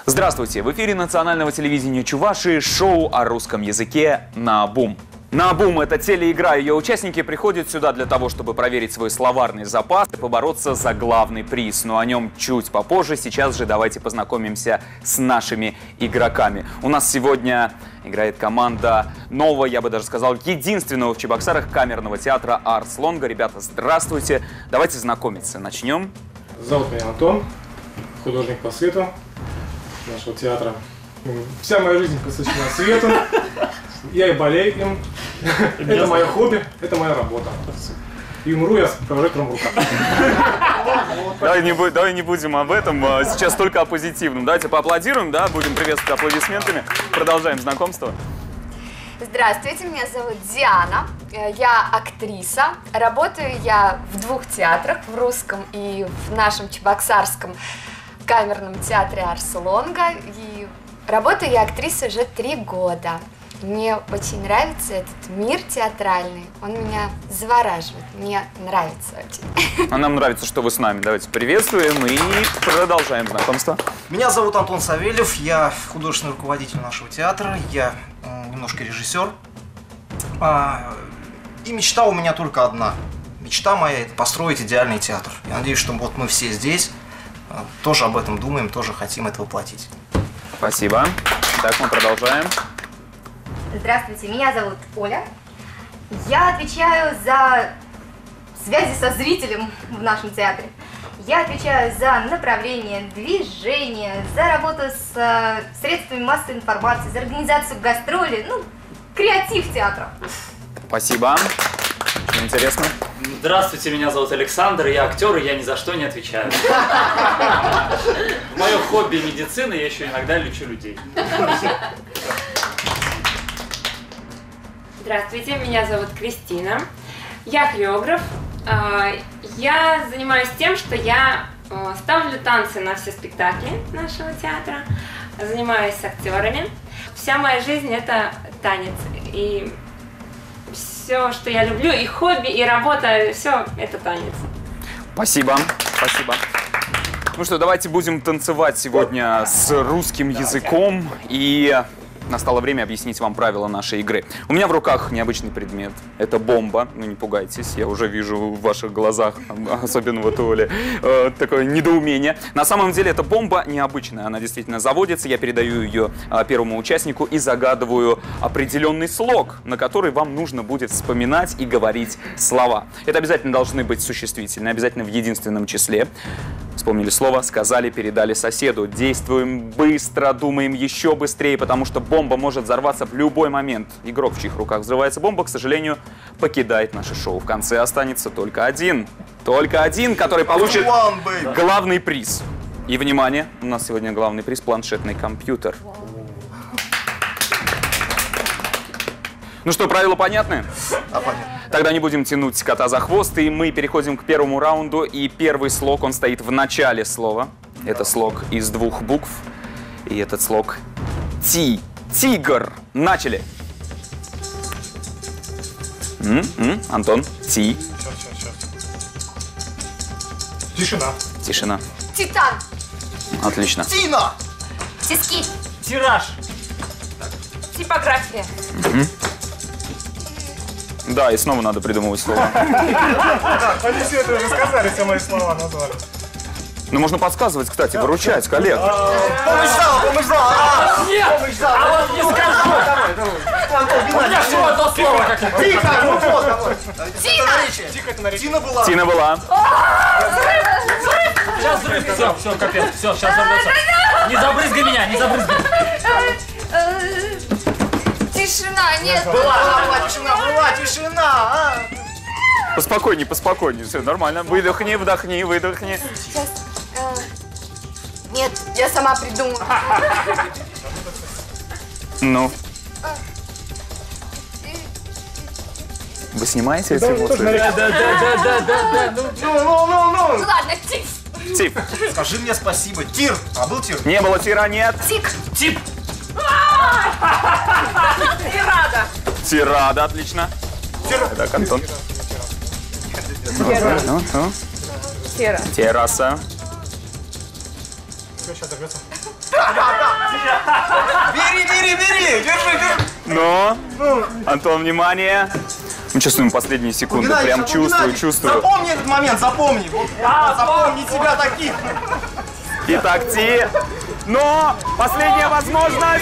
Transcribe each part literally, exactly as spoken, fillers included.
Здравствуйте! В эфире национального телевидения Чувашии шоу о русском языке «Наобум». «Наобум» — это телеигра. Ее участники приходят сюда для того, чтобы проверить свой словарный запас и побороться за главный приз. Но о нем чуть попозже. Сейчас же давайте познакомимся с нашими игроками. У нас сегодня играет команда нового, я бы даже сказал, единственного в Чебоксарах камерного театра «Арс Лонга». Ребята, здравствуйте! Давайте знакомиться. Начнем. Зовут меня Антон, художник по свету нашего театра. Вся моя жизнь посвящена свету. Я и болею им. Это мое хобби, это моя работа. И умру я с прожектором в руках. Давай не, давай не будем об этом, сейчас только о позитивном. Давайте поаплодируем, да, будем приветствовать аплодисментами. Продолжаем знакомство. Здравствуйте, меня зовут Диана, я актриса. Работаю я в двух театрах, в русском и в нашем чебоксарском камерном театре «Арс Лонга». И работаю я актрисой уже три года. Мне очень нравится этот мир театральный, он меня завораживает, мне нравится очень. А нам нравится, что вы с нами. Давайте приветствуем и продолжаем знакомство. Меня зовут Антон Савельев, я художественный руководитель нашего театра, я э, немножко режиссер. А, и мечта у меня только одна. Мечта моя – это построить идеальный театр. Я надеюсь, что вот мы все здесь э, тоже об этом думаем, тоже хотим это воплотить. Спасибо. Так, мы продолжаем. Здравствуйте, меня зовут Оля. Я отвечаю за связи со зрителем в нашем театре. Я отвечаю за направление, движение, за работу с э, средствами массовой информации, за организацию гастролей, ну, креатив театра. Спасибо. Очень интересно. Здравствуйте, меня зовут Александр, я актер, и я ни за что не отвечаю. Мое хобби медицина, я еще иногда лечу людей. Здравствуйте, меня зовут Кристина, я хореограф. Я занимаюсь тем, что я ставлю танцы на все спектакли нашего театра, занимаюсь с актерами. Вся моя жизнь – это танец, и все, что я люблю, и хобби, и работа, все это танец. Спасибо, спасибо. Ну что, давайте будем танцевать сегодня с русским языком, и настало время объяснить вам правила нашей игры. У меня в руках необычный предмет. Это бомба. Ну не пугайтесь, я уже вижу в ваших глазах, особенно вот у Оли, э, такое недоумение. На самом деле эта бомба необычная, она действительно заводится. Я передаю ее э, первому участнику и загадываю определенный слог, на который вам нужно будет вспоминать и говорить слова. Это обязательно должны быть существительные, обязательно в единственном числе. Вспомнили слово, сказали, передали соседу. Действуем быстро, думаем еще быстрее, потому что бомба может взорваться в любой момент. Игрок, в чьих руках взрывается бомба, к сожалению, покидает наше шоу. В конце останется только один. Только один, который получит главный приз. И, внимание, у нас сегодня главный приз – планшетный компьютер. Ну что, правила понятны? Да, понятно. Тогда не будем тянуть кота за хвост, и мы переходим к первому раунду. И первый слог, он стоит в начале слова. Это слог из двух букв. И этот слог Ти. Тигр. Начали. М -м, Антон. Ти. Сейчас, сейчас, сейчас. Тишина. Тишина. Титан. Отлично. Тина! Тиски. Тираж. Типография. Угу. Да, и снова надо придумывать слова. Они все это уже сказали, все мои слова назвали. Ну, можно подсказывать, кстати, выручать коллег. Помощь зала, помощь зала! Нет! Помощь зала! А вот не скажу! У меня всего одно слово. Тихо! Ну вот, давай! Тина! Тихо, это наречие. Тина была! Тина была. Сейчас взрыв. Все, все, капец. Все, сейчас взорвется. Не забрызгай меня, не забрызгай. Тишина, нет. Была, была, тишина, была, тишина! а! Поспокойней, поспокойней. Все нормально. Выдохни, вдохни, выдохни. Сейчас. э, Нет, я сама придумала. Ну. Вы снимаете эти Да, тоже эмоции? наречие. Да, да, да, да, да, да. Ну, ну, ну, Ну ну! ладно, тиф. Тип. Скажи мне спасибо. Тир! А был тир? Не было тира, нет. Тик. Тип. Тирада. Тирада, отлично. Так, Антон. Тера. Ну, ну. Тера. Терраса. Все, сейчас взорвется. Да, да, да. Бери, бери, бери. Держи, держи. Но, Антон, внимание. Мы чувствуем последние секунды. Геннадий, Прям Геннадий, чувствую, чувствую. Запомни этот момент, запомни. Вот, запомни себя таких. Итак, Ти. Но последняя возможность.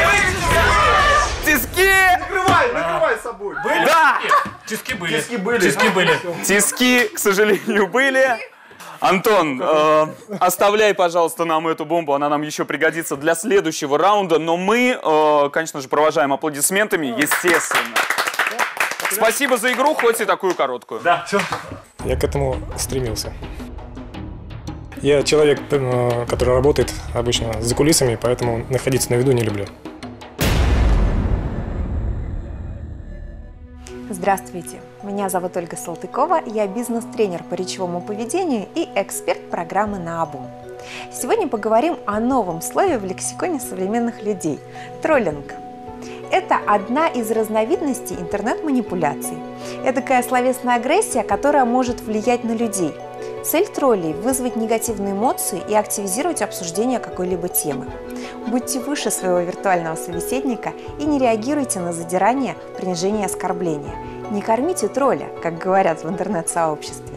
Тиски! Накрывай, накрывай собой. Были? Да! Тиски были. Тиски были. Тиски были. Тиски, к сожалению, были. Антон, э, оставляй, пожалуйста, нам эту бомбу, она нам еще пригодится для следующего раунда, но мы, э, конечно же, провожаем аплодисментами, естественно. Спасибо за игру, хоть и такую короткую. Да. Я к этому стремился. Я человек, э, который работает обычно за кулисами, поэтому находиться на виду не люблю. Здравствуйте, меня зовут Ольга Салтыкова, я бизнес-тренер по речевому поведению и эксперт программы «Наобум». Сегодня поговорим о новом слове в лексиконе современных людей – троллинг. Это одна из разновидностей интернет-манипуляций. Это такая словесная агрессия, которая может влиять на людей. Цель троллей – вызвать негативные эмоции и активизировать обсуждение какой-либо темы. Будьте выше своего виртуального собеседника и не реагируйте на задирание, принижение и оскорбления. Не кормите тролля, как говорят в интернет-сообществе.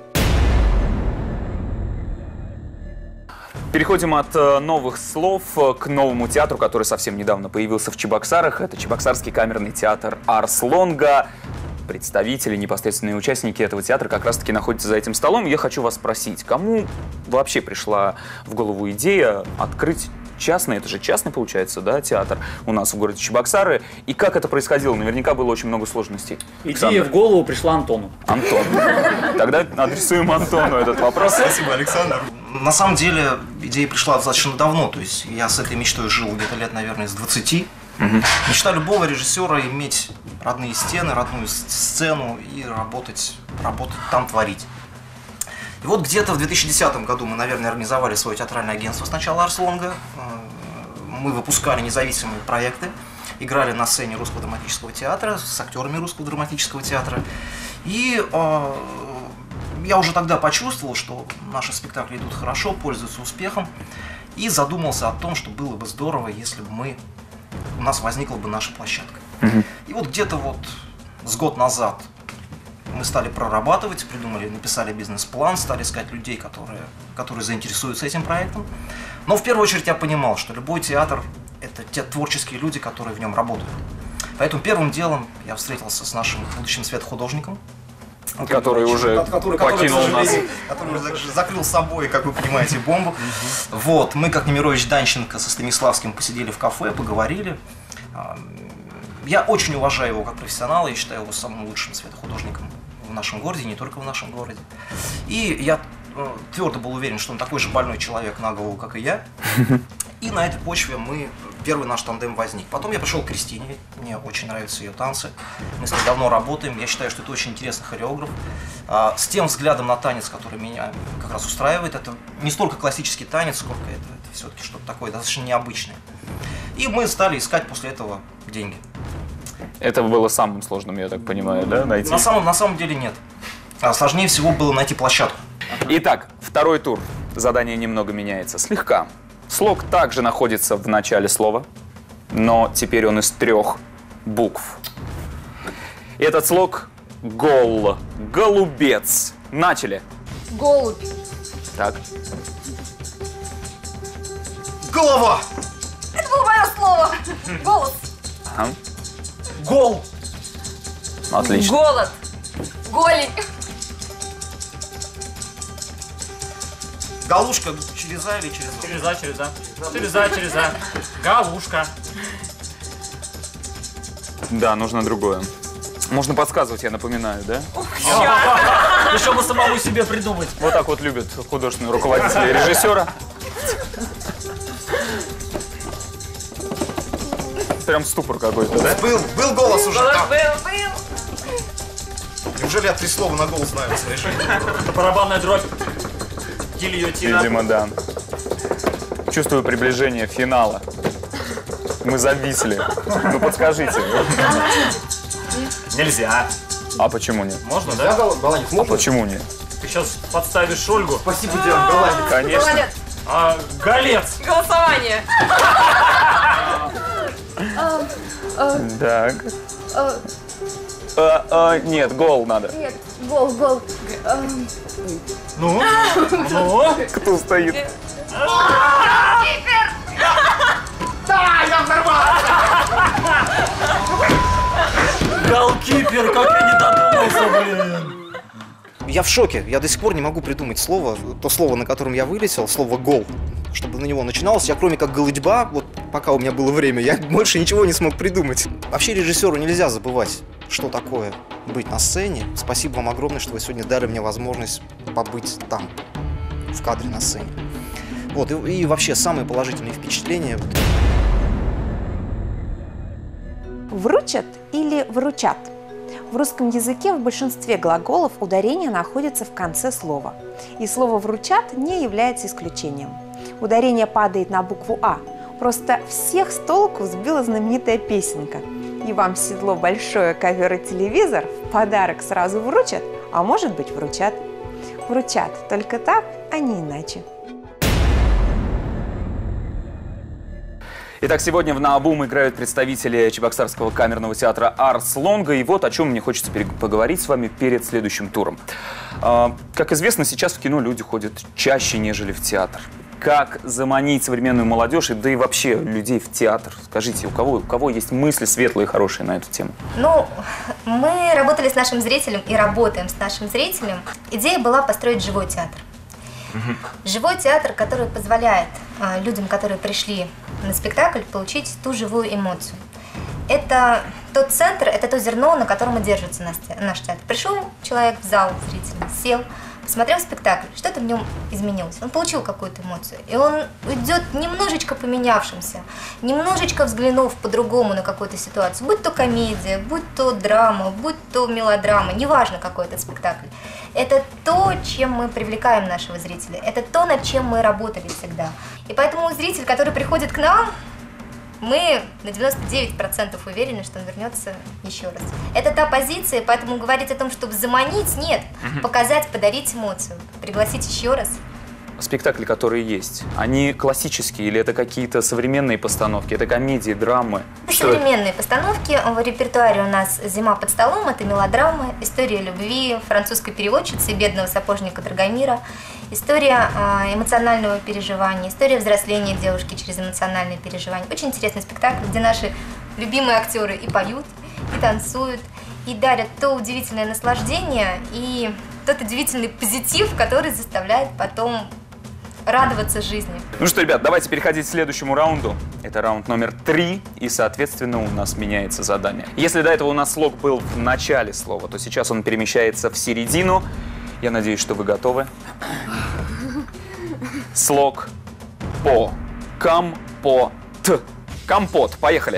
Переходим от новых слов к новому театру, который совсем недавно появился в Чебоксарах. Это Чебоксарский камерный театр «Арс Лонга». Представители, непосредственные участники этого театра как раз-таки находятся за этим столом. Я хочу вас спросить, кому вообще пришла в голову идея открыть частный, это же частный, получается, да, театр у нас в городе Чебоксары. И как это происходило? Наверняка было очень много сложностей. Идея в голову пришла Антону. Антон. Тогда адресуем Антону этот вопрос. Спасибо, Александр. На самом деле, идея пришла достаточно давно. То есть я с этой мечтой жил где-то лет, наверное, с двадцати. Угу. Мечта любого режиссера иметь родные стены, родную сцену и работать, работать там, творить. И вот где-то в две тысячи десятом году мы, наверное, организовали свое театральное агентство сначала «Арс Лонга». Мы выпускали независимые проекты, играли на сцене Русского драматического театра с актерами Русского драматического театра. И э, я уже тогда почувствовал, что наши спектакли идут хорошо, пользуются успехом. И задумался о том, что было бы здорово, если бы мы, у нас возникла бы наша площадка. Mm-hmm. И вот где-то вот с год назад мы стали прорабатывать, придумали, написали бизнес-план, стали искать людей, которые, которые заинтересуются этим проектом. Но в первую очередь я понимал, что любой театр – это те творческие люди, которые в нем работают. Поэтому первым делом я встретился с нашим будущим светохудожником, который уже который, покинул который, нас. Который закрыл собой, как вы понимаете, бомбу. Вот, мы, как Немирович Данченко со Станиславским, посидели в кафе, поговорили. Я очень уважаю его как профессионала, я считаю его самым лучшим светохудожником в нашем городе, не только в нашем городе. И я э, твердо был уверен, что он такой же больной человек на голову, как и я. И на этой почве мы, первый наш тандем возник. Потом я пришел к Кристине, мне очень нравятся ее танцы. Мы с ней давно работаем, я считаю, что это очень интересный хореограф. А, с тем взглядом на танец, который меня как раз устраивает, это не столько классический танец, сколько это, это все-таки что-то такое достаточно необычное. И мы стали искать после этого деньги. Это было самым сложным, я так понимаю, да, найти? На самом, на самом деле нет. А сложнее всего было найти площадку. Итак, второй тур. Задание немного меняется. Слегка. Слог также находится в начале слова, но теперь он из трех букв. Этот слог – гол, голубец. Начали. Голубь. Так. Голова! Это было мое слово. Голос. Ага. Гол! Отлично. Голод. Голень. Галушка через А или через О? Через А, через А. Через А, через А. Галушка. Да, нужно другое. Можно подсказывать, я напоминаю, да? Еще бы самому себе придумать. Вот так вот любят художественные руководители режиссера. Прям ступор какой-то, да? Был, был голос уже там. Был, был. Неужели я три слова на голос знаю? Барабанная дробь. Гильотина. Видимо, да. Чувствую приближение финала. Мы зависли. Ну подскажите. Нельзя. А почему нет? Можно, да? А почему нет? Ты сейчас подставишь Ольгу. Спасибо, Диана, Голландец. Конечно. Молодец. А, голец. Голосование. Так. А, а, нет, гол надо. Нет, гол, гол. Ну? Ну? Кто стоит? Голкипер, как я не додумался, блин. Я в шоке, я до сих пор не могу придумать слово, то слово, на котором я вылетел, слово «гол», чтобы на него начиналось. Я кроме как голытьба, вот пока у меня было время, я больше ничего не смог придумать. Вообще режиссеру нельзя забывать, что такое быть на сцене. Спасибо вам огромное, что вы сегодня дали мне возможность побыть там, в кадре на сцене. Вот, и, и вообще самые положительные впечатления. Вручат или выручат? В русском языке в большинстве глаголов ударение находится в конце слова. И слово «вручат» не является исключением. Ударение падает на букву «а». Просто всех с толку сбила знаменитая песенка. И вам седло большое, ковер и телевизор в подарок сразу вручат, а может быть вручат. Вручат только так, а не иначе. Итак, сегодня в «Наобум» играют представители Чебоксарского камерного театра «Арс Лонга». И вот о чем мне хочется поговорить с вами перед следующим туром. Как известно, сейчас в кино люди ходят чаще, нежели в театр. Как заманить современную молодежь, и да и вообще людей в театр? Скажите, у кого, у кого есть мысли светлые и хорошие на эту тему? Ну, мы работали с нашим зрителем и работаем с нашим зрителем. Идея была построить живой театр. Живой театр, который позволяет э, людям, которые пришли на спектакль, получить ту живую эмоцию. Это тот центр, это то зерно, на котором и держится наш, наш театр. Пришел человек в зал зрительный, сел, посмотрел спектакль, что-то в нем изменилось. Он получил какую-то эмоцию, и он уйдет немножечко поменявшимся, немножечко взглянув по-другому на какую-то ситуацию, будь то комедия, будь то драма, будь то мелодрама, неважно какой это спектакль. Это то, чем мы привлекаем нашего зрителя, это то, над чем мы работали всегда. И поэтому зритель, который приходит к нам, мы на девяносто девять процентов уверены, что он вернется еще раз. Это та позиция, поэтому говорить о том, чтобы заманить, нет. Показать, подарить эмоцию, пригласить еще раз. Спектакли, которые есть, они классические или это какие-то современные постановки? Это комедии, драмы? Современные постановки. В репертуаре у нас «Зима под столом», это мелодрама, история любви французской переводчицы и бедного сапожника Драгомира, история эмоционального переживания, история взросления девушки через эмоциональное переживание. Очень интересный спектакль, где наши любимые актеры и поют, и танцуют, и дарят то удивительное наслаждение, и тот удивительный позитив, который заставляет потом радоваться жизни. Ну что, ребят, давайте переходить к следующему раунду. Это раунд номер три, и, соответственно, у нас меняется задание. Если до этого у нас слог был в начале слова, то сейчас он перемещается в середину. Я надеюсь, что вы готовы. Слог по. Компот. Компот. Поехали.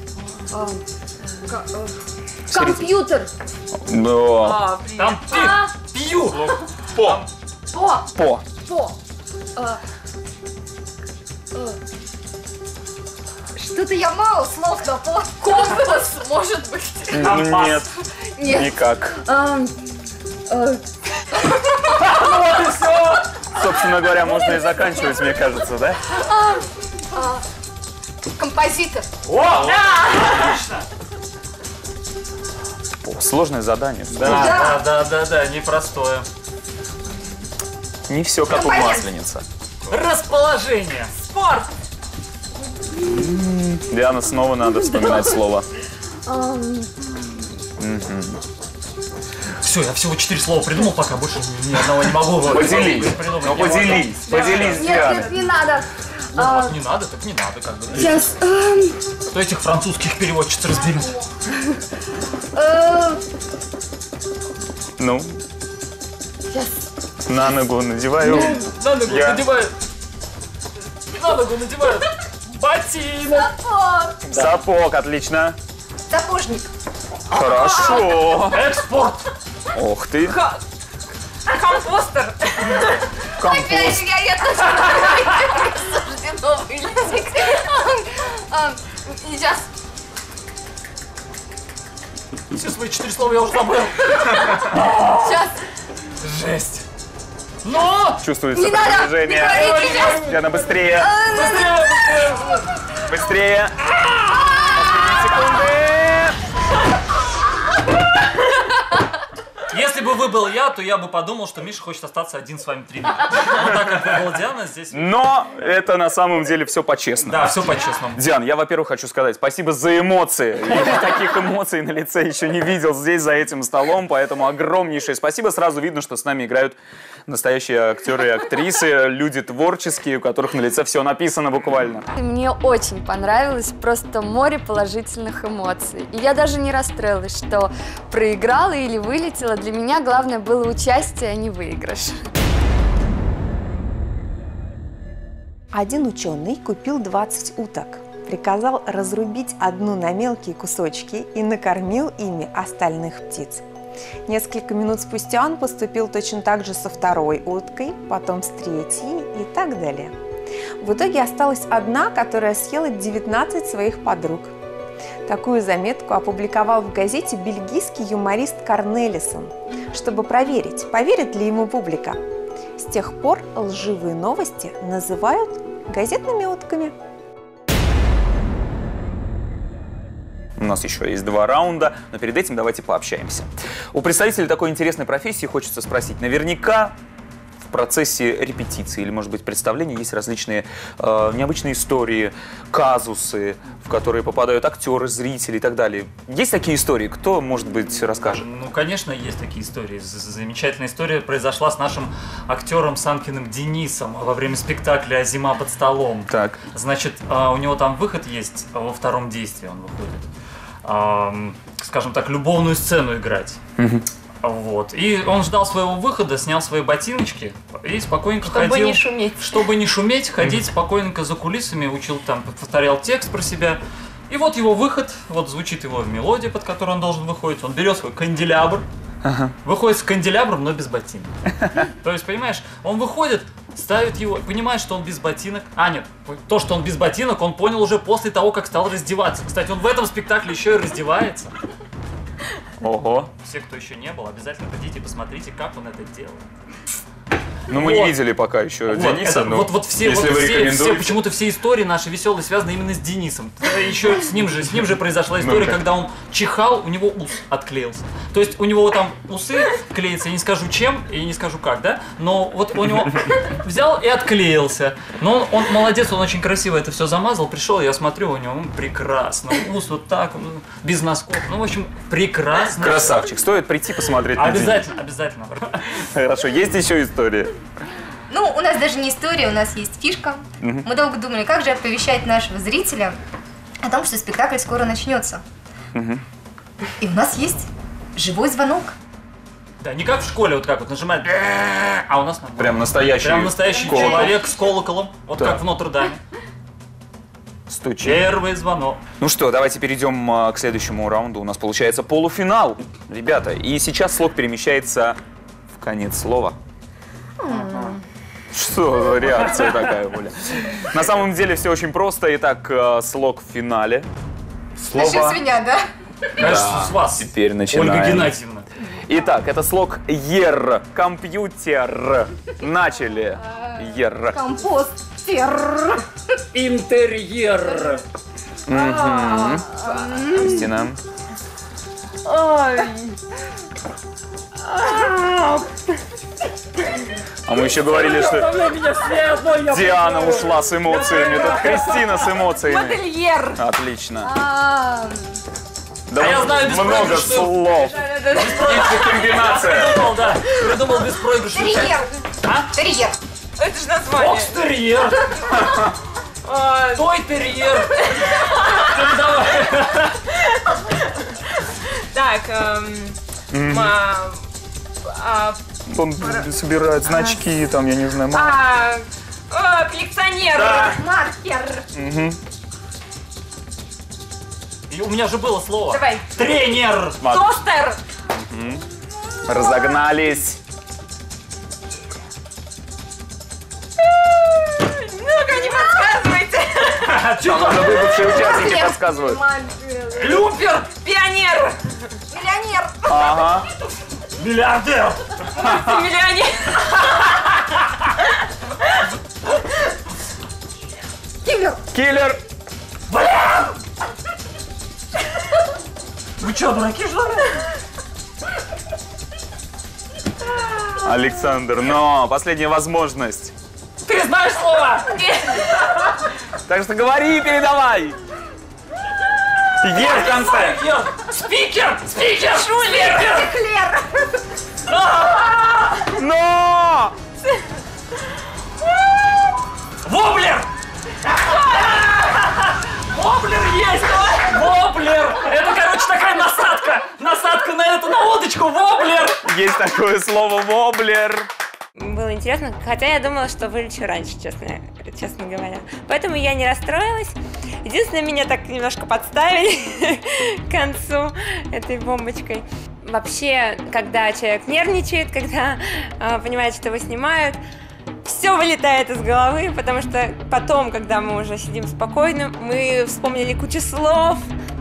Компьютер. Да. Там пи, пью. По. По. По. По. А, а, Что-то я мало слов на по. Компас, может быть. Нет. Нет. Никак. А, а, Вот и все. Собственно говоря, можно и заканчивать, мне кажется, да? а, а, Композитор. О, отлично. О, сложное задание. Да, да, да, да, да, непростое. Не все как у Компонент. масленицы. Расположение. Спорт. Диана, снова надо вспоминать слово. Все, я всего четыре слова придумал, пока больше ни одного не могу. Поделись. придумать. Ну поделись. Поделись, Нет, Диана. нет, не надо. Ну, вот не надо, так не надо, как бы. Сейчас. Кто этих французских переводчиц разберет? Ну, Сейчас. на ногу надеваю. На ногу Я. надевают. На ногу надевают. Ботинок. Сапог, отлично. Сапожник. Хорошо. Экспорт. Ох ты. Компостер. Компост. Опять же, я я тоже суждено вылететь. А, Сейчас. Все свои четыре слова я уже забыл. Сейчас. Жесть. Но! Чувствуется Не надо! движение. Не говорите сейчас! Диана, быстрее! Быстрее, быстрее! Быстрее! Последние секунды! Если бы вы был я, то я бы подумал, что Миша хочет остаться один с вами три минуты. Но так как вы был Диана, здесь... Но это на самом деле все по-честному. Да, все по-честному. Диан, я, во-первых, хочу сказать спасибо за эмоции. Я таких эмоций на лице еще не видел здесь, за этим столом, поэтому огромнейшее спасибо. Сразу видно, что с нами играют настоящие актеры и актрисы, люди творческие, у которых на лице все написано буквально. Мне очень понравилось, просто море положительных эмоций. И я даже не расстроилась, что проиграла или вылетела. Для меня главное было участие, а не выигрыш. Один ученый купил двадцать уток, приказал разрубить одну на мелкие кусочки и накормил ими остальных птиц. Несколько минут спустя он поступил точно так же со второй уткой, потом с третьей и так далее. В итоге осталась одна, которая съела девятнадцать своих подруг. Такую заметку опубликовал в газете бельгийский юморист Корнелисон, чтобы проверить, поверит ли ему публика. С тех пор лживые новости называют газетными утками. У нас еще есть два раунда, но перед этим давайте пообщаемся. У представителей такой интересной профессии хочется спросить. Наверняка в процессе репетиции или, может быть, представления есть различные э, необычные истории, казусы, в которые попадают актеры, зрители и так далее. Есть такие истории? Кто, может быть, расскажет? Ну, конечно, есть такие истории. Замечательная история произошла с нашим актером Санкиным Денисом во время спектакля «Зима под столом». Так. Значит, у него там выход есть во втором действии, он выходит, скажем так, любовную сцену играть. Угу. Вот. И он ждал своего выхода, снял свои ботиночки и спокойненько Чтобы ходил. не шуметь. Чтобы не шуметь, ходить спокойненько за кулисами, учил там, повторял текст про себя. И вот его выход, вот звучит его мелодия, под которой он должен выходить. Он берет свой канделябр, ага. выходит с канделябром, но без ботинок. То есть, понимаешь, он выходит, ставит его, понимает, что он без ботинок. А, нет, то, что он без ботинок, он понял уже после того, как стал раздеваться. Кстати, он в этом спектакле еще и раздевается. Ого. Все, кто еще не был, обязательно придите и посмотрите, как он это делает. Ну, мы вот. не видели пока еще вот, Дениса, это, но вот, вот все, если вот вы все, рекомендуете... все, почему-то все истории наши веселые связаны именно с Денисом. Еще с ним же, с ним же произошла история, когда он чихал, у него ус отклеился. То есть у него там усы клеятся, я не скажу чем, и не скажу как, да? Но вот у него взял и отклеился. Но он, он молодец, он очень красиво это все замазал. Пришел, я смотрю, у него ну, прекрасно. Ус вот так, без носков. Ну, в общем, прекрасно. Красавчик. Стоит прийти посмотреть на Денис. Обязательно, обязательно. Хорошо, есть еще история? Ну, у нас даже не история, у нас есть фишка. Угу. Мы долго думали, как же оповещать нашего зрителя о том, что спектакль скоро начнется. Угу. И у нас есть живой звонок. Да, не как в школе, вот как вот нажимает, а у нас наоборот. Прям настоящий Прям настоящий колокол. человек с колоколом, вот Так. как в Нотр-Даме. Стучит. Первый звонок. Ну что, давайте перейдем а, к следующему раунду. У нас получается полуфинал, ребята. И сейчас слог перемещается в конец слова. Что за реакция такая, Оля? На самом деле все очень просто. Итак, э, слог в финале. Слово... Начнем с меня, да? Конечно, Да, с вас, теперь начинаем. Ольга Геннадьевна. Итак, это слог ер. Компьютер. Начали. Ер. Компостер. Интерьер. Мгм. Кристина. А мы еще говорили, что Диана ушла с эмоциями. Тут Кристина с эмоциями. Модельер. Отлично. А, Да А я вот знаю много беспроигрышную. слов. И комбинация. Придумал, да. Придумал беспроигрышную. Терьер. А? Терьер. Это же название. Фокстерьер. Той-терьер. Ну, давай. Так, эм, а, а, Он собирает значки, там, я не знаю. ма- а, а, коллекционер. Маркер. Мгм. И у меня же было слово. Давай. Тренер. Ладно. Тостер. Разогнались. Ну-ка, не подсказывайте. Там уже выбывшие участники подсказывают. Люпер. Пионер. Миллионер. Ага. Миллиардер. Миллионер. Киллер! Киллер! Вы что, дураки, что ли? Александр, но последняя возможность. Ты знаешь слово? Так что говори и передавай. Е в конце. Спикер! Спикер! Спикер! Клер! Но! Воблер! Воблер есть! Воблер! Это, короче, такая насадка! Насадка на эту, на удочку! Воблер! Есть такое слово воблер. Было интересно, хотя я думала, что вылечу раньше, честно, честно говоря. Поэтому я не расстроилась. Единственное, меня так немножко подставили к концу этой бомбочкой. Вообще, когда человек нервничает, когда э, понимает, что его снимают, все вылетает из головы, потому что потом, когда мы уже сидим спокойно, мы вспомнили кучу слов.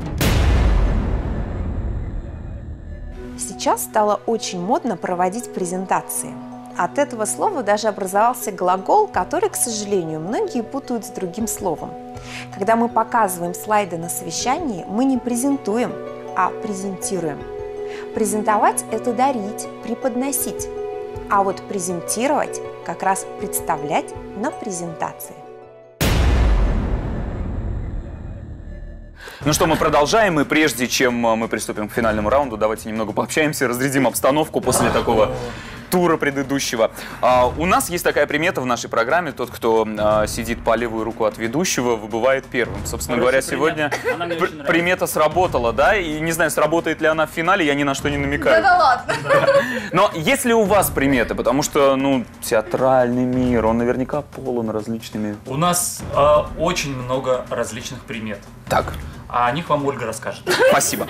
Сейчас стало очень модно проводить презентации. От этого слова даже образовался глагол, который, к сожалению, многие путают с другим словом. Когда мы показываем слайды на совещании, мы не презентуем, а презентируем. Презентовать – это дарить, преподносить. А вот презентировать – как раз представлять на презентации. Ну что, мы продолжаем, и прежде чем мы приступим к финальному раунду, давайте немного пообщаемся, разрядим обстановку после такого тура предыдущего. А, у нас есть такая примета в нашей программе: тот, кто а, сидит по левую руку от ведущего, выбывает первым. Собственно говоря, сегодня пр примета сработала, да, и не знаю, сработает ли она в финале, я ни на что не намекаю. Да, да ладно. Но есть ли у вас приметы? Потому что, ну, театральный мир, он наверняка полон различными... У нас э, очень много различных примет. Так. А о них вам Ольга расскажет. Спасибо.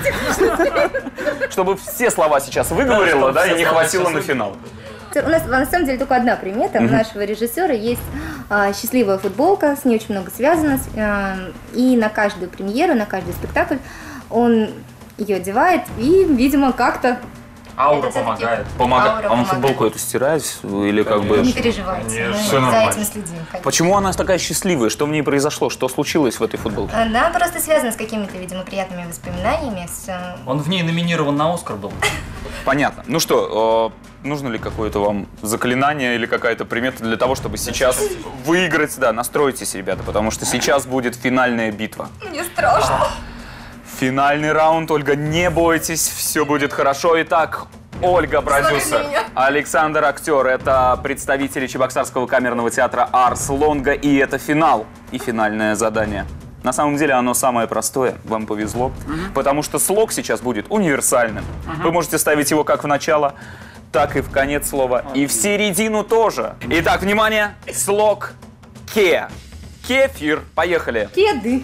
Чтобы все слова сейчас выговорила, да, и не хватило на финал. У нас на самом деле только одна примета. У нашего режиссера есть а, счастливая футболка, с ней очень много связано. А, и на каждую премьеру, на каждый спектакль он ее одевает и, видимо, как-то... Аура Это помогает. Помогает. Аура А он помогает. футболку эту стирает или как бы... Не переживайте, Конечно. мы Всё за нормально. этим следим. конечно. Почему она такая счастливая? Что в ней произошло? Что случилось в этой футболке? Она просто связана с какими-то, видимо, приятными воспоминаниями. С... э, Он в ней номинирован на Оскар был. Понятно. Ну что, э, нужно ли какое-то вам заклинание или какая-то примета для того, чтобы сейчас выиграть? Да, настройтесь, ребята, потому что сейчас будет финальная битва. Мне страшно. Финальный раунд. Ольга, не бойтесь, все будет хорошо. Итак, Ольга, продюсер, Александр, актер. Это представители Чебоксарского камерного театра Арс Лонга. И это финал и финальное задание. На самом деле оно самое простое, вам повезло, uh-huh. потому что слог сейчас будет универсальным. Uh-huh. Вы можете ставить его как в начало, так и в конец слова, uh-huh. и в середину тоже. Итак, внимание, слог ке. Кефир. Поехали. Кеды.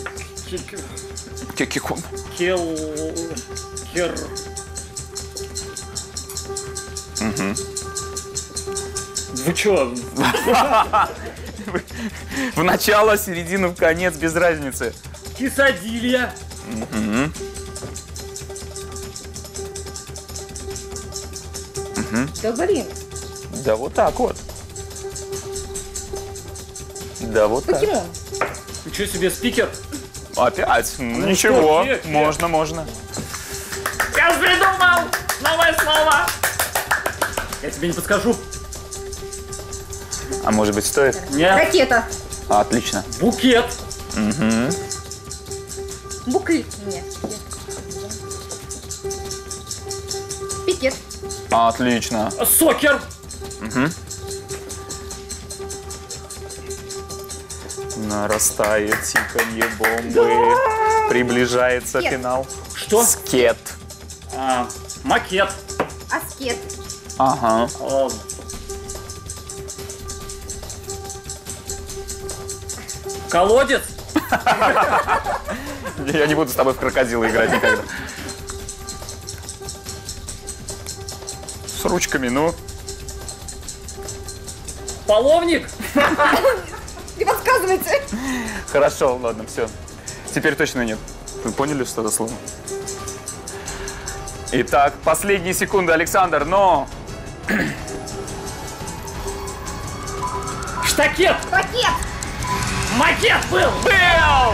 Кекикун. Кел... Кер... Угу. Вы чё? В начало, середину, в конец, без разницы. Кисадилья. Угу. Угу. Да блин. Да вот так вот. Да вот так. Покемон. Ничего себе, спикер. Опять? Ну, ничего. что, где, где? Можно, можно. Я придумал новое слово. Я тебе не подскажу. А может быть, стоит? Нет. Ракета. Отлично. Букет. Угу. Буклит. Нет. Пикет. Отлично. Сокер. Угу. Нарастает тиканье бомбы. Приближается Скет. финал. Что? Скет. А, макет. Аскет. Ага. О, колодец. Я не буду с тобой в крокодила играть никогда. С ручками, ну. Половник. Не подсказывайте. Хорошо, ладно, все. Теперь точно нет. Вы поняли, что это слово? Итак, последние секунды, Александр, но... Штакет! Пакет! Макет был! Был!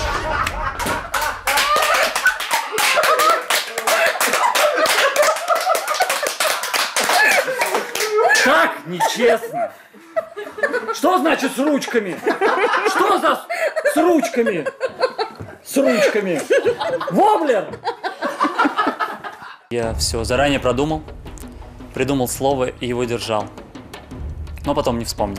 Так нечестно. Что значит с ручками? Что за с, с ручками? С ручками. Воблер! Я все заранее продумал, придумал слово и его держал. Но потом не вспомнил.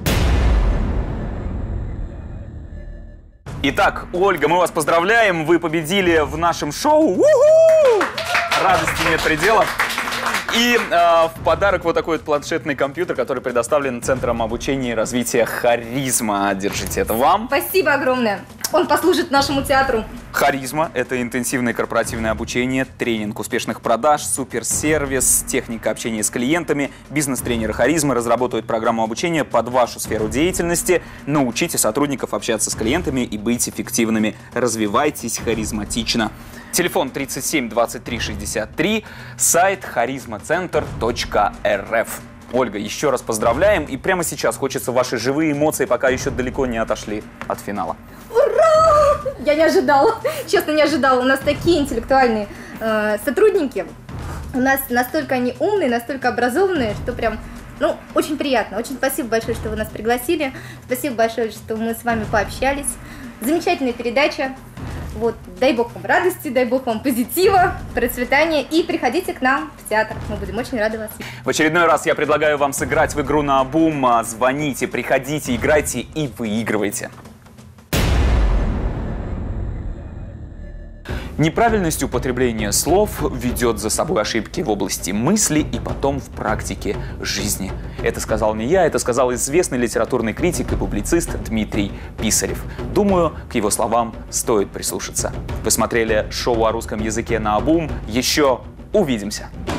Итак, Ольга, мы вас поздравляем. Вы победили в нашем шоу. У-ху! Радости нет предела. И э, в подарок вот такой вот планшетный компьютер, который предоставлен Центром обучения и развития «Харизма». Держите, это вам. Спасибо огромное. Он послужит нашему театру. «Харизма» — это интенсивное корпоративное обучение, тренинг успешных продаж, суперсервис, техника общения с клиентами. Бизнес-тренеры «Харизмы» разработают программу обучения под вашу сферу деятельности. Научите сотрудников общаться с клиентами и быть эффективными. Развивайтесь харизматично. Телефон тридцать семь двадцать три шестьдесят три, сайт харизмацентр точка эр эф. Ольга, еще раз поздравляем. И прямо сейчас хочется ваши живые эмоции, пока еще далеко не отошли от финала. Ура! Я не ожидала, честно не ожидала. У нас такие интеллектуальные э, сотрудники. У нас настолько они умные, настолько образованные, что прям, ну, очень приятно. Очень спасибо большое, что вы нас пригласили. Спасибо большое, что мы с вами пообщались. Замечательная передача. Вот, дай бог вам радости, дай бог вам позитива, процветания, и приходите к нам в театр, мы будем очень рады вас видеть. В очередной раз я предлагаю вам сыграть в игру наобум. Звоните, приходите, играйте и выигрывайте. Неправильность употребления слов ведет за собой ошибки в области мысли и потом в практике жизни. Это сказал не я, это сказал известный литературный критик и публицист Дмитрий Писарев. Думаю, к его словам стоит прислушаться. Вы смотрели шоу о русском языке наобум. Еще увидимся!